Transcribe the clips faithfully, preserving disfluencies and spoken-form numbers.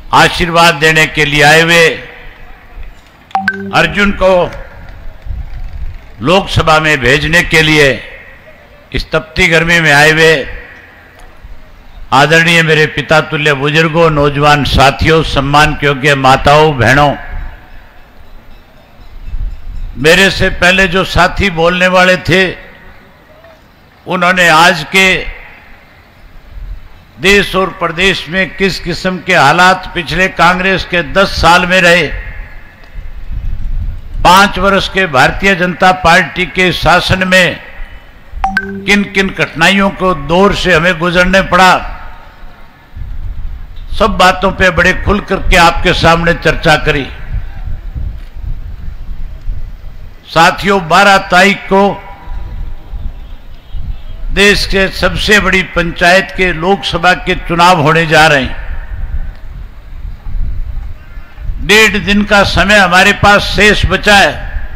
आशीर्वाद देने के लिए आए हुए अर्जुन को लोकसभा में भेजने के लिए इस तपती गर्मी में आए हुए आदरणीय मेरे पिता तुल्य बुजुर्गों, नौजवान साथियों, सम्मान के योग्य माताओं, बहनों, मेरे से पहले जो साथी बोलने वाले थे उन्होंने आज के देश और प्रदेश में किस किस्म के हालात पिछले कांग्रेस के दस साल में रहे, पांच वर्ष के भारतीय जनता पार्टी के शासन में किन किन कठिनाइयों को दौर से हमें गुजरने पड़ा, सब बातों पे बड़े खुल करके आपके सामने चर्चा करी। साथियों, बारह तारीख को देश के सबसे बड़ी पंचायत के लोकसभा के चुनाव होने जा रहे हैं। डेढ़ दिन का समय हमारे पास शेष बचा है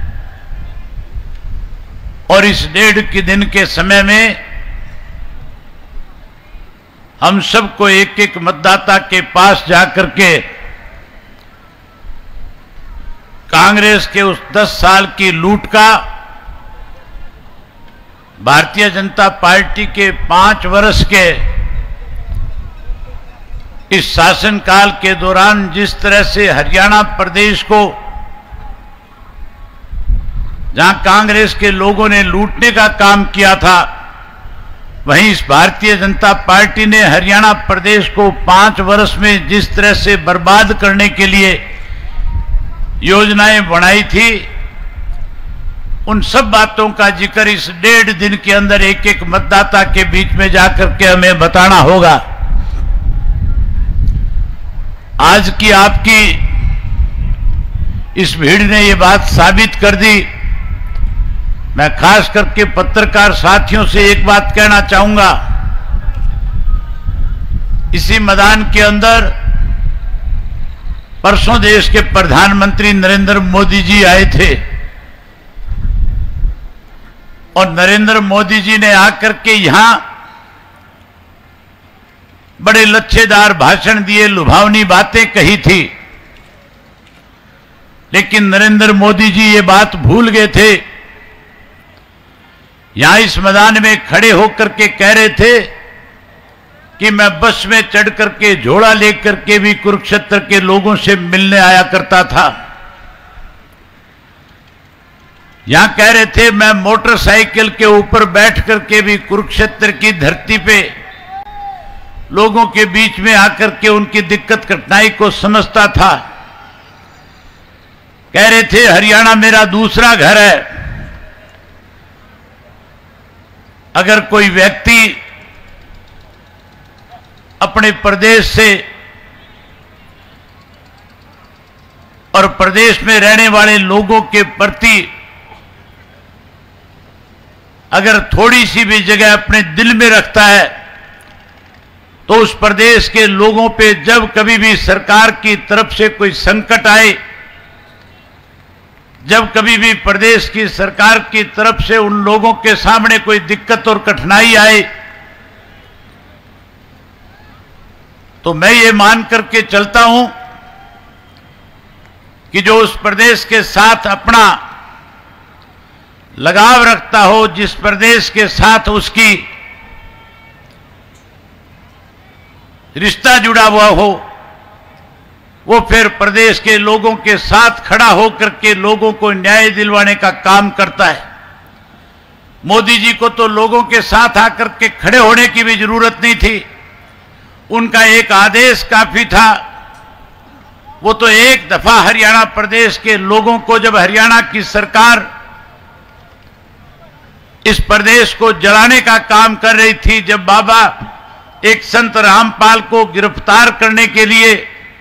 और इस डेढ़ के दिन के समय में हम सबको एक एक मतदाता के पास जाकर के कांग्रेस के उस दस साल की लूट का, भारतीय जनता पार्टी के पांच वर्ष के इस शासनकाल के दौरान जिस तरह से हरियाणा प्रदेश को, जहां कांग्रेस के लोगों ने लूटने का काम किया था, वहीं इस भारतीय जनता पार्टी ने हरियाणा प्रदेश को पांच वर्ष में जिस तरह से बर्बाद करने के लिए योजनाएं बनाई थी, उन सब बातों का जिक्र इस डेढ़ दिन के अंदर एक एक मतदाता के बीच में जाकर के हमें बताना होगा। आज की आपकी इस भीड़ ने ये बात साबित कर दी। मैं खास करके पत्रकार साथियों से एक बात कहना चाहूंगा, इसी मैदान के अंदर परसों देश के प्रधानमंत्री नरेंद्र मोदी जी आए थे और नरेंद्र मोदी जी ने आकर के यहां बड़े लच्छेदार भाषण दिए, लुभावनी बातें कही थी, लेकिन नरेंद्र मोदी जी ये बात भूल गए थे। यहां इस मैदान में खड़े होकर के कह रहे थे कि मैं बस में चढ़ करके झोला लेकर के भी कुरुक्षेत्र के लोगों से मिलने आया करता था। यहां कह रहे थे मैं मोटरसाइकिल के ऊपर बैठ करके भी कुरुक्षेत्र की धरती पे लोगों के बीच में आकर के उनकी दिक्कत कठिनाई को समझता था। कह रहे थे हरियाणा मेरा दूसरा घर है। अगर कोई व्यक्ति अपने प्रदेश से और प्रदेश में रहने वाले लोगों के प्रति अगर थोड़ी सी भी जगह अपने दिल में रखता है, तो उस प्रदेश के लोगों पे जब कभी भी सरकार की तरफ से कोई संकट आए, जब कभी भी प्रदेश की सरकार की तरफ से उन लोगों के सामने कोई दिक्कत और कठिनाई आए, तो मैं ये मान करके चलता हूं कि जो उस प्रदेश के साथ अपना लगाव रखता हो, जिस प्रदेश के साथ उसकी रिश्ता जुड़ा हुआ हो, वो फिर प्रदेश के लोगों के साथ खड़ा होकर के लोगों को न्याय दिलवाने का काम करता है। मोदी जी को तो लोगों के साथ आकर के खड़े होने की भी जरूरत नहीं थी, उनका एक आदेश काफी था। वो तो एक दफा हरियाणा प्रदेश के लोगों को, जब हरियाणा की सरकार इस प्रदेश को जलाने का काम कर रही थी, जब बाबा एक संत रामपाल को गिरफ्तार करने के लिए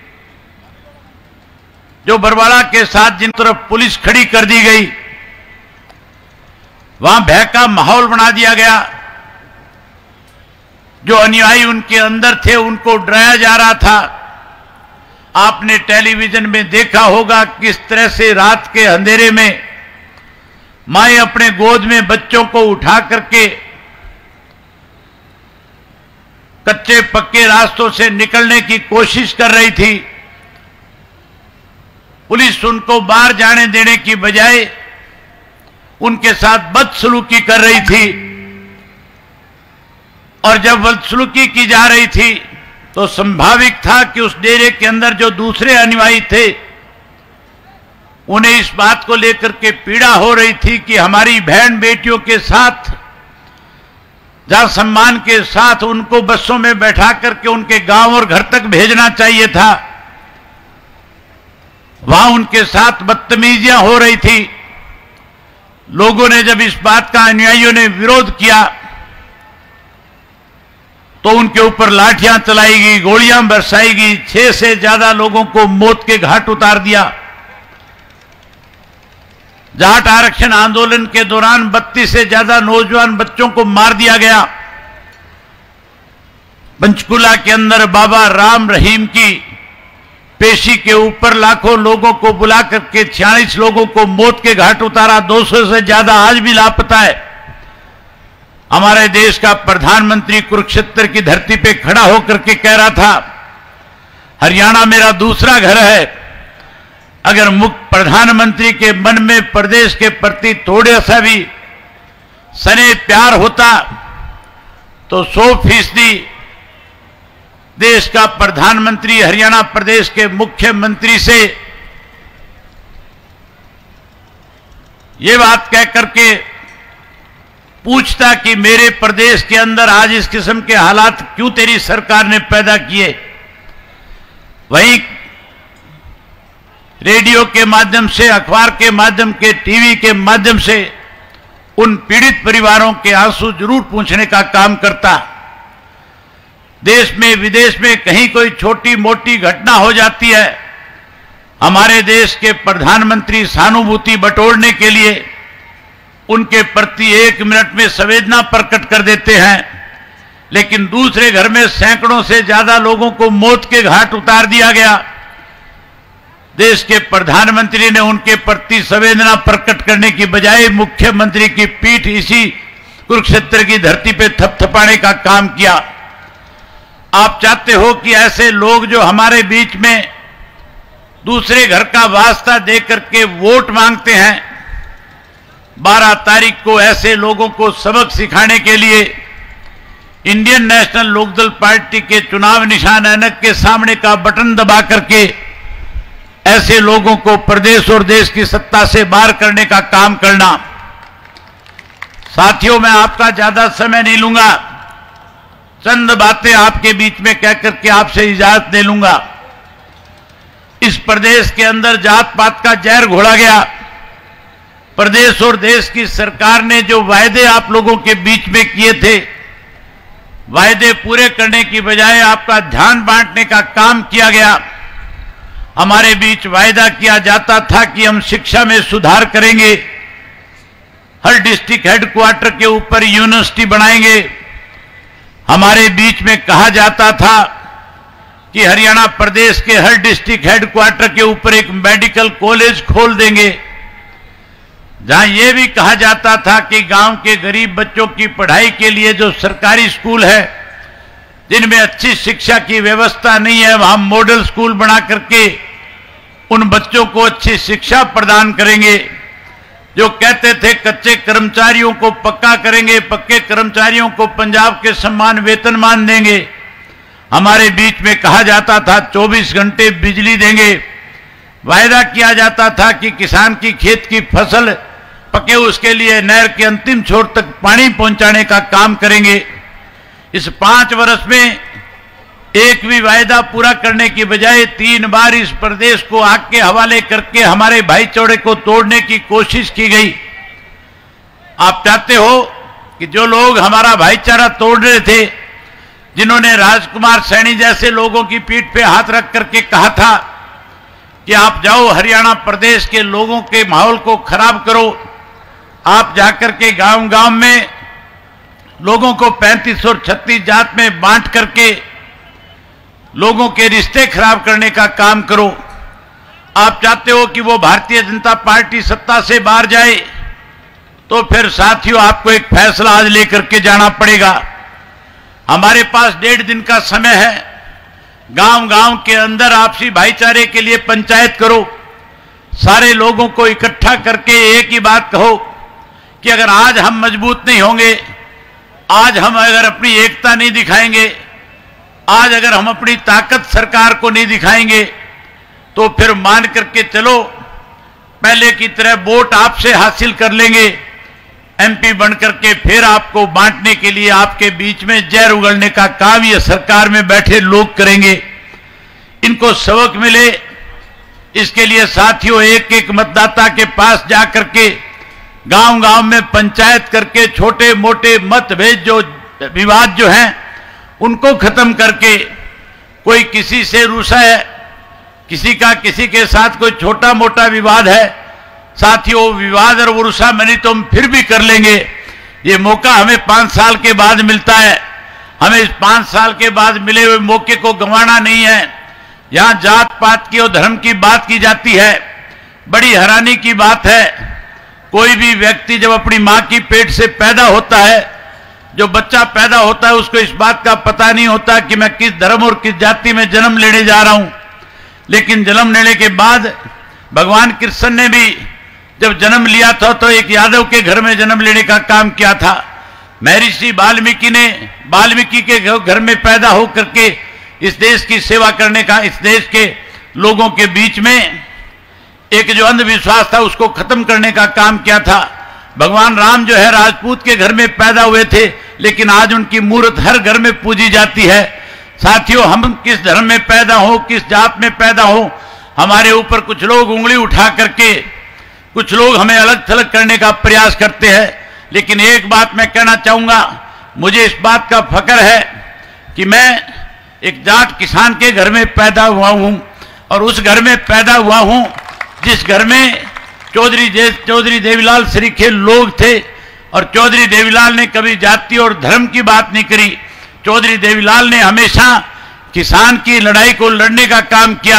जो बरवाड़ा के साथ जिन तरफ पुलिस खड़ी कर दी गई, वहां भय का माहौल बना दिया गया। जो अनुयायी उनके अंदर थे उनको डराया जा रहा था। आपने टेलीविजन में देखा होगा किस तरह से रात के अंधेरे में माएं अपने गोद में बच्चों को उठा करके कच्चे पक्के रास्तों से निकलने की कोशिश कर रही थी। पुलिस उनको बाहर जाने देने की बजाय उनके साथ बदसलूकी कर रही थी। और जब बदसलूकी की जा रही थी तो संभाविक था कि उस डेरे के अंदर जो दूसरे अनुयायी थे उन्हें इस बात को लेकर के पीड़ा हो रही थी कि हमारी बहन बेटियों के साथ, जहां सम्मान के साथ उनको बसों में बैठा करके उनके गांव और घर तक भेजना चाहिए था, वहां उनके साथ बदतमीजियां हो रही थी। लोगों ने जब इस बात का अनुयायियों ने विरोध किया तो उनके ऊपर लाठियां चलाई गई, गोलियां बरसाई गई, छह से ज्यादा लोगों को मौत के घाट उतार दिया। जाट आरक्षण आंदोलन के दौरान बत्तीस से ज्यादा नौजवान बच्चों को मार दिया गया। पंचकुला के अंदर बाबा राम रहीम की पेशी के ऊपर लाखों लोगों को बुला करके छियालीस लोगों को मौत के घाट उतारा। दो सौ से ज्यादा आज भी लापता है। हमारे देश का प्रधानमंत्री कुरुक्षेत्र की धरती पे खड़ा होकर के कह रहा था, हरियाणा मेरा दूसरा घर है। अगर मुख्य प्रधानमंत्री के मन में प्रदेश के प्रति थोड़ा सा भी स्नेह प्यार होता तो सौ फीसदी देश का प्रधानमंत्री हरियाणा प्रदेश के मुख्यमंत्री से ये बात कह करके पूछता कि मेरे प्रदेश के अंदर आज इस किस्म के हालात क्यों तेरी सरकार ने पैदा किए। वहीं रेडियो के माध्यम से, अखबार के माध्यम के, टीवी के माध्यम से उन पीड़ित परिवारों के आंसू जरूर पूछने का काम करता। देश में विदेश में कहीं कोई छोटी मोटी घटना हो जाती है, हमारे देश के प्रधानमंत्री सहानुभूति बटोरने के लिए उनके प्रति एक मिनट में संवेदना प्रकट कर देते हैं, लेकिन दूसरे घर में सैकड़ों से ज्यादा लोगों को मौत के घाट उतार दिया गया। देश के प्रधानमंत्री ने उनके प्रति संवेदना प्रकट करने की बजाय मुख्यमंत्री की पीठ इसी कुरुक्षेत्र की धरती पे थपथपाने का काम किया। आप चाहते हो कि ऐसे लोग जो हमारे बीच में दूसरे घर का वास्ता दे करके वोट मांगते हैं, बारह तारीख को ऐसे लोगों को सबक सिखाने के लिए इंडियन नेशनल लोकदल पार्टी के चुनाव निशान ऐनक के सामने का बटन दबा करके ऐसे लोगों को प्रदेश और देश की सत्ता से बाहर करने का काम करना। साथियों, मैं आपका ज्यादा समय नहीं लूंगा, चंद बातें आपके बीच में कह करके आपसे इजाजत ले लूंगा। इस प्रदेश के अंदर जात पात का जहर घोला गया। प्रदेश और देश की सरकार ने जो वायदे आप लोगों के बीच में किए थे, वायदे पूरे करने की बजाय आपका ध्यान बांटने का काम किया गया। हमारे बीच वायदा किया जाता था कि हम शिक्षा में सुधार करेंगे, हर डिस्ट्रिक्ट हेडक्वार्टर के ऊपर यूनिवर्सिटी बनाएंगे। हमारे बीच में कहा जाता था कि हरियाणा प्रदेश के हर डिस्ट्रिक्ट हेडक्वार्टर के ऊपर एक मेडिकल कॉलेज खोल देंगे। जहां यह भी कहा जाता था कि गांव के गरीब बच्चों की पढ़ाई के लिए जो सरकारी स्कूल है जिनमें अच्छी शिक्षा की व्यवस्था नहीं है, वहां मॉडल स्कूल बना करके उन बच्चों को अच्छी शिक्षा प्रदान करेंगे। जो कहते थे कच्चे कर्मचारियों को पक्का करेंगे, पक्के कर्मचारियों को पंजाब के समान वेतनमान देंगे। हमारे बीच में कहा जाता था चौबीस घंटे बिजली देंगे। वायदा किया जाता था कि किसान की खेत की फसल पके उसके लिए नहर के अंतिम छोर तक पानी पहुंचाने का काम करेंगे। इस पांच वर्ष में एक भी वायदा पूरा करने की बजाय तीन बार इस प्रदेश को आग के हवाले करके हमारे भाईचारे को तोड़ने की कोशिश की गई। आप चाहते हो कि जो लोग हमारा भाईचारा तोड़ रहे थे, जिन्होंने राजकुमार सैनी जैसे लोगों की पीठ पे हाथ रख करके कहा था कि आप जाओ हरियाणा प्रदेश के लोगों के माहौल को खराब करो, आप जाकर के गांव गांव में लोगों को पैंतीस और छत्तीस जात में बांट करके लोगों के रिश्ते खराब करने का काम करो। आप चाहते हो कि वो भारतीय जनता पार्टी सत्ता से बाहर जाए, तो फिर साथियों आपको एक फैसला आज लेकर के जाना पड़ेगा। हमारे पास डेढ़ दिन का समय है। गांव गांव के अंदर आपसी भाईचारे के लिए पंचायत करो। सारे लोगों को इकट्ठा करके एक ही बात कहो कि अगर आज हम मजबूत नहीं होंगे, आज हम अगर अपनी एकता नहीं दिखाएंगे, आज अगर हम अपनी ताकत सरकार को नहीं दिखाएंगे, तो फिर मान करके चलो पहले की तरह वोट आपसे हासिल कर लेंगे, एमपी बन करके फिर आपको बांटने के लिए आपके बीच में जहर उगलने का काम ये सरकार में बैठे लोग करेंगे। इनको सबक मिले, इसके लिए साथियों एक एक मतदाता के पास जाकर के गांव गांव में पंचायत करके छोटे मोटे मतभेद जो विवाद जो हैं उनको खत्म करके, कोई किसी से रूसा है, किसी का किसी के साथ कोई छोटा मोटा विवाद है, साथियों विवाद और रुसा मनी तो हम फिर भी कर लेंगे। ये मौका हमें पांच साल के बाद मिलता है, हमें इस पांच साल के बाद मिले हुए मौके को गंवाना नहीं है। यहां जात पात की और धर्म की बात की जाती है, बड़ी हैरानी की बात है। कोई भी व्यक्ति जब अपनी मां की पेट से पैदा होता है, जो बच्चा पैदा होता है उसको इस बात का पता नहीं होता कि मैं किस धर्म और किस जाति में जन्म लेने जा रहा हूं। लेकिन जन्म लेने के बाद भगवान कृष्ण ने भी जब जन्म लिया था तो एक यादव के घर में जन्म लेने का काम किया था। महर्षि वाल्मीकि ने वाल्मीकि के घर में पैदा होकर के इस देश की सेवा करने का, इस देश के लोगों के बीच में एक जो अंधविश्वास था उसको खत्म करने का काम किया था। भगवान राम जो है राजपूत के घर में पैदा हुए थे, लेकिन आज उनकी मूर्त हर घर में पूजी जाती है। साथियों, हम किस धर्म में पैदा हो, किस जात में पैदा हो, हमारे ऊपर कुछ लोग उंगली उठा करके कुछ लोग हमें अलग थलग करने का प्रयास करते हैं। लेकिन एक बात मैं कहना चाहूंगा, मुझे इस बात का फख्र है कि मैं एक जाट किसान के घर में पैदा हुआ हूं, और उस घर में पैदा हुआ हूं जिस घर में चौधरी चौधरी देवीलाल सरीखे लोग थे, और चौधरी देवीलाल ने कभी जाति और धर्म की बात नहीं करी। चौधरी देवीलाल ने हमेशा किसान की लड़ाई को लड़ने का काम किया।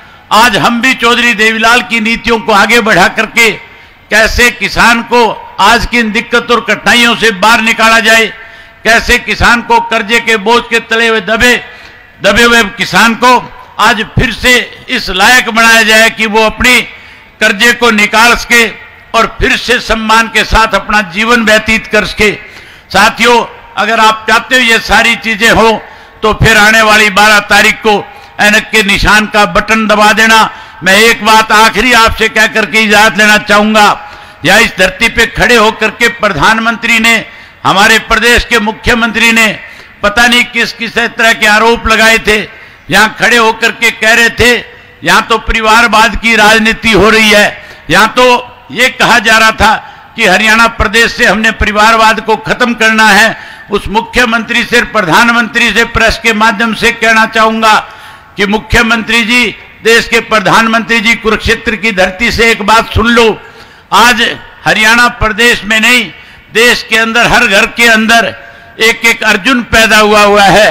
आज हम भी चौधरी देवीलाल की नीतियों को आगे बढ़ा करके कैसे किसान को आज की इन दिक्कतों और कठिनाइयों से बाहर निकाला जाए, कैसे किसान को कर्जे के बोझ के तले हुए दबे दबे हुए किसान को आज फिर से इस लायक बनाया जाए कि वो अपनी कर्जे को निकाल सके और फिर से सम्मान के साथ अपना जीवन व्यतीत कर सके। साथियों, अगर आप चाहते हो ये सारी चीजें हो तो फिर आने वाली बारह तारीख को ऐनक के निशान का बटन दबा देना। मैं एक बात आखिरी आपसे कह करके इजाजत लेना चाहूंगा, या इस धरती पे खड़े होकर के प्रधानमंत्री ने, हमारे प्रदेश के मुख्यमंत्री ने पता नहीं किस किस तरह के आरोप लगाए थे। यहां खड़े होकर के कह रहे थे यहां तो परिवारवाद की राजनीति हो रही है, यहां तो ये कहा जा रहा था कि हरियाणा प्रदेश से हमने परिवारवाद को खत्म करना है। उस मुख्यमंत्री से, प्रधानमंत्री से प्रेस के माध्यम से कहना चाहूंगा कि मुख्यमंत्री जी, देश के प्रधानमंत्री जी, कुरुक्षेत्र की धरती से एक बात सुन लो, आज हरियाणा प्रदेश में नहीं, देश के अंदर हर घर के अंदर एक एक अर्जुन पैदा हुआ हुआ है।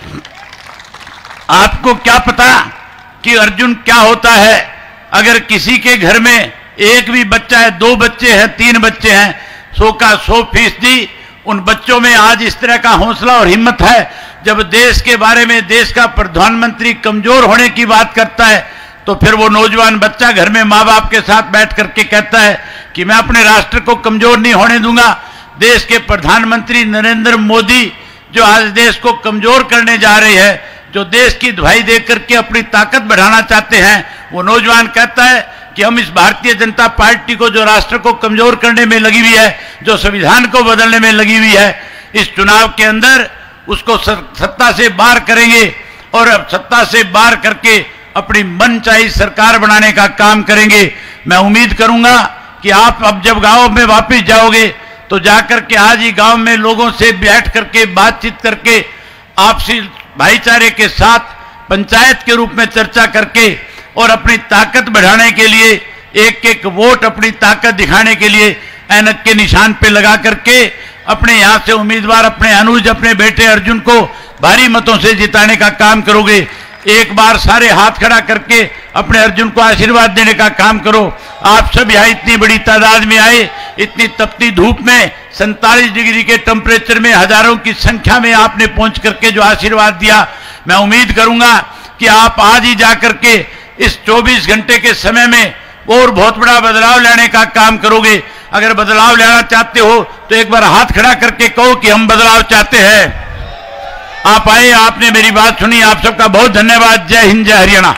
आपको क्या पता कि अर्जुन क्या होता है? अगर किसी के घर में एक भी बच्चा है, दो बच्चे हैं, तीन बच्चे हैं, सौ का सौ फीसदी उन बच्चों में आज इस तरह का हौसला और हिम्मत है। जब देश के बारे में देश का प्रधानमंत्री कमजोर होने की बात करता है तो फिर वो नौजवान बच्चा घर में माँ बाप के साथ बैठ करके कहता है कि मैं अपने राष्ट्र को कमजोर नहीं होने दूंगा। देश के प्रधानमंत्री नरेंद्र मोदी जो आज देश को कमजोर करने जा रहे हैं, जो देश की दुहाई दे करके अपनी ताकत बढ़ाना चाहते हैं, वो नौजवान कहता है कि हम इस भारतीय जनता पार्टी को, जो राष्ट्र को कमजोर करने में लगी हुई है, जो संविधान को बदलने में लगी हुई है, इस चुनाव के अंदर उसको सत्ता से बाहर करेंगे और अब सत्ता से बाहर करके अपनी मनचाही सरकार बनाने का काम करेंगे। मैं उम्मीद करूंगा कि आप अब जब गांव में वापस जाओगे तो जाकर के आज ही गांव में लोगों से बैठ करके बातचीत करके आपसी भाईचारे के साथ पंचायत के रूप में चर्चा करके और अपनी ताकत बढ़ाने के लिए एक एक वोट अपनी ताकत दिखाने के लिए ऐनक के निशान पे लगा करके अपने यहां से उम्मीदवार अपने अनुज, अपने बेटे अर्जुन को भारी मतों से जिताने का काम करोगे। एक बार सारे हाथ खड़ा करके अपने अर्जुन को आशीर्वाद देने का काम करो। आप सब यहाँ इतनी बड़ी तादाद में आए, इतनी तपती धूप में, सैंतालीस डिग्री के टेम्परेचर में हजारों की संख्या में आपने पहुंच करके जो आशीर्वाद दिया, मैं उम्मीद करूंगा कि आप आज ही जाकर के इस चौबीस घंटे के समय में और बहुत बड़ा बदलाव लाने का काम करोगे। अगर बदलाव लाना चाहते हो तो एक बार हाथ खड़ा करके कहो कि हम बदलाव चाहते हैं। आप आए, आपने मेरी बात सुनी, आप सबका बहुत धन्यवाद। जय हिंद, जय हरियाणा।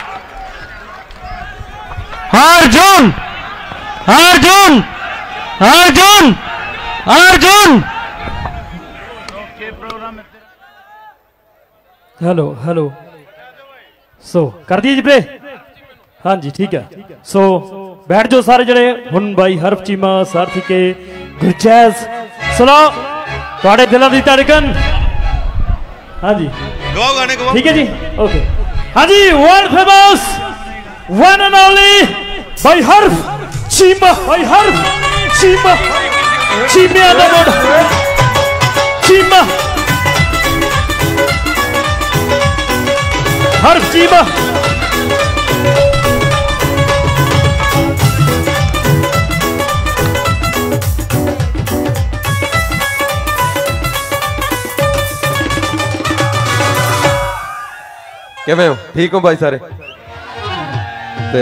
अर्जुन अर्जुन अर्जुन अर्जुन हेलो हेलो सो कर दिए जी प्ले। हाँ जी ठीक है। सो बैठ जाओ सारे जने। हुन भाई हरफ चीमा सारथी के गुरजैज सुनो थोड़े दिलों की धड़कन। हाँ जी ठीक है जी ओके। हाँ जी world famous one and only भाई हरफ चीमा भाई हरफ चीमा चीमिया दा मोड़ चीमा हरफ चीमा किवें हो? ठीक हो भाई सारे? ते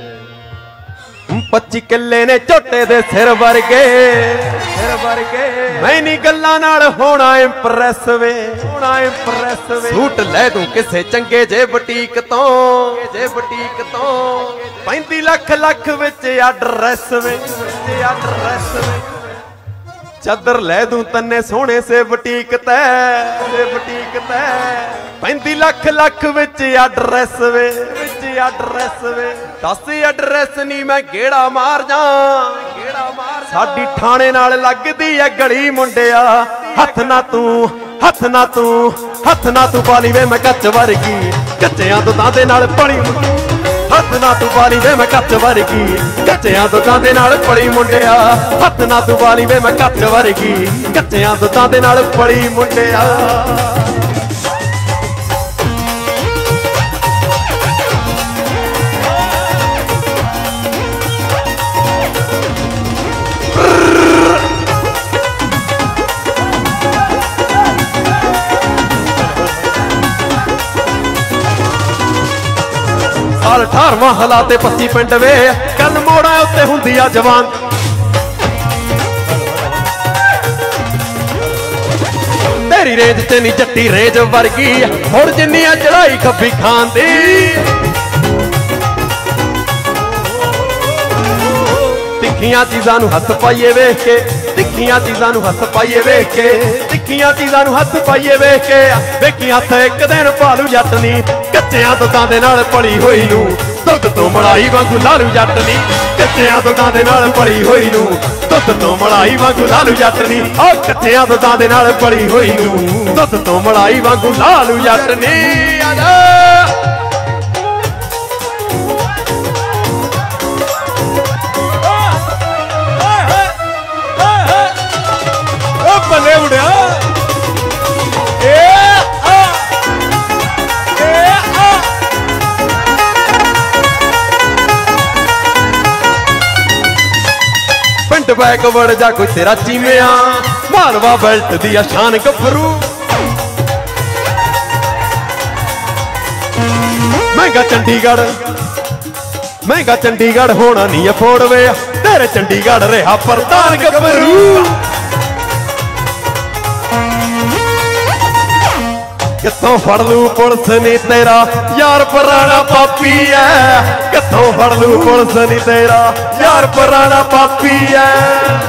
पच्ची किले ने झोटे दे सिर वर्गे सिर वर्गे मैं नी गल्लां नाल होना इंप्रेस वे होना इंप्रेस वे। सूट ले दूं किसे चंगे जे बुटीक तो जे बुटीक तो पैंती लख लख विच एड्रेस वे एड्रेस वे। चादर ले दूं तन्ने सोने से बुटीक ते से बुटीक ते पैंती लख लख विच एड्रेस वे विच एड्रेस वे। दस एड्रेस नी मैं गेड़ा मार जा गेड़ा मार साडी ठाणे नाल लगदी है गली मुंडिया। हथ ना तू हथ ना तू हथ ना तू पाली वे मैं कच्च वर्गी कच्चियां दुधां दे नाल पली। हथ ना तू पाली वे मैं कच्च वर्गी कच्चियां दुधां दे नाल पली मुंडिया। हथ ना तू पाली वे मैं कच्च वर्गी कच्चियां दुधां दे नाल पली मुंडिया। साल अठारवां हलाते पस्सी पिंड वे कल मोड़ा उत्ते हुंदी आ जवान। तेरी रेंज च नी जट्टी रेंज वर्गी हुण जिन्नी आ चढ़ाई खब्बी खान दी। तिखियां चीज़ां नूं हथ पाइए वेख के तिखियां चीज़ां नूं हथ पाइए वेख के तिखियां चीज़ां नूं हथ पाइए वेख के वेखी हथ एक दिन पालू जट नी कच्चियां दुधां दे नाल पली होई नूं दुध तो मलाई वांगू लालू जट नी। कच्चियां दुधां दे नाल पली होई नूं दुध तो मलाई वांगू लालू जट नी। आ कच्चियां दुधां दे नाल पली होई नूं दुध तो मलाई वांगू लालू जट नी। बल्ले उड़िया ए आ ए आ पिंड बैक वड़ जा कोई तेरा चीमिया मालवा बेल्ट दी शान गफरू। महंगा चंडीगढ़ महंगा चंडीगढ़ होना नहीं अफोर्ड वे तेरे चंडीगढ़ रहा प्रधान गफरू। कितों फड़ लू पुलिस नी तेरा यार पुराना पापी है। कितों फड़ लू पुलिस नी तेरा यार पुराना पापी है।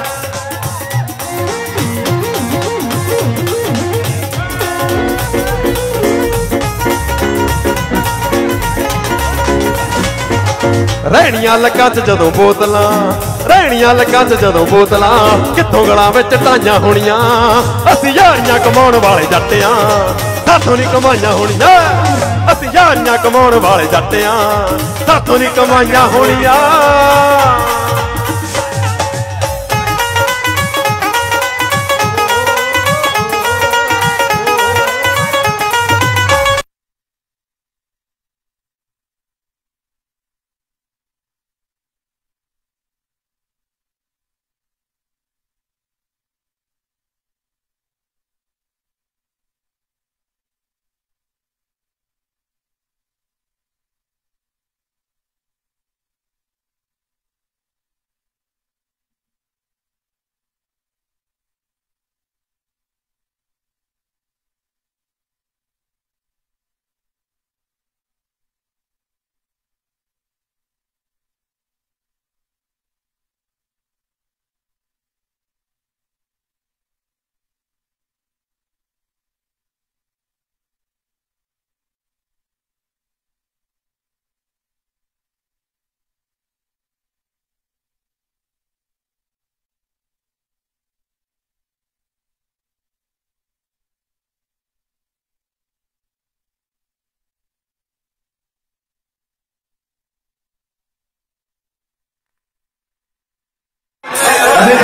रहनियां लक्कां च जदों बोतलां रहनियां लक्कां च जदों बोतलां कित्थों गलां विच टाइयां होणियां। असीं यारियां कमाउण वाले जट्ट आं साथों नी कमाइयां होणियां। असीं यारियां कमाउण वाले जट्ट आं साथों नी कमाइयां होणियां।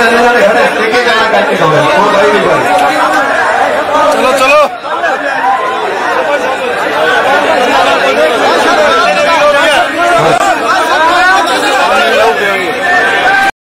खड़े खड़े खड़े खड़े गाना करके गाओ और भाई भी